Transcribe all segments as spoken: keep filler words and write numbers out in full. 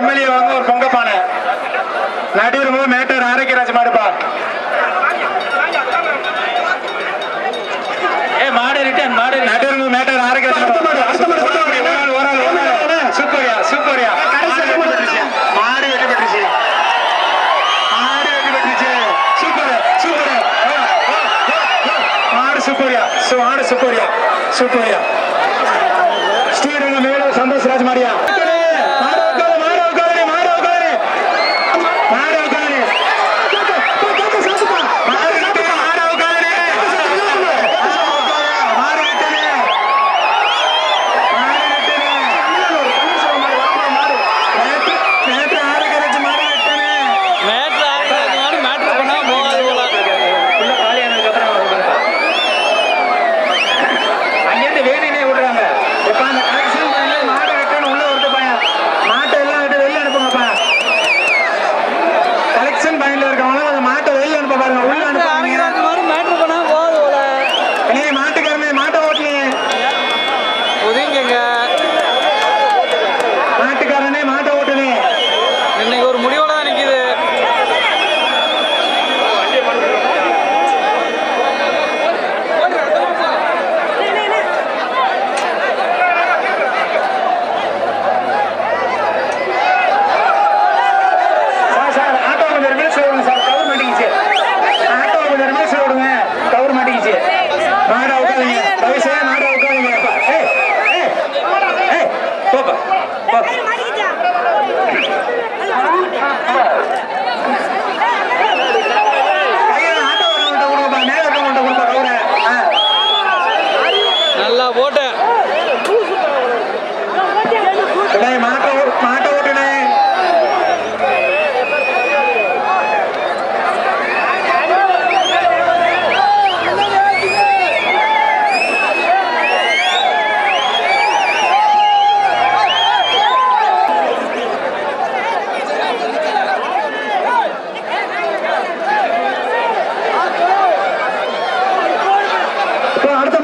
MLA வாங்க ஒரு பொங்க பானை. நடுவு மேட்டர் ஆரோக்கியராஜ் மாடுப்பா. ஏ மாடு ரிட்டர்ன் மாடு நடுவு மேட்டர் ஆரோக்கியராஜ் சூப்பரியா சூப்பரியா மாடு வெற்றி பெற்றுச்சு. மாடு வெற்றி பெற்றுச்சு. சூப்பர் சூப்பர் மாடு சூப்பரியா மாடு சூப்பரியா சூப்பரியா ஸ்ரீரங்கம் மேல சந்தோஷ் மாடியா.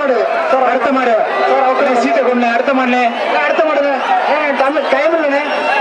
அடுத்த மாடு அடுத்த மாடுல அடுத்த மாடுங்க டைம் இல்லைண்ணே.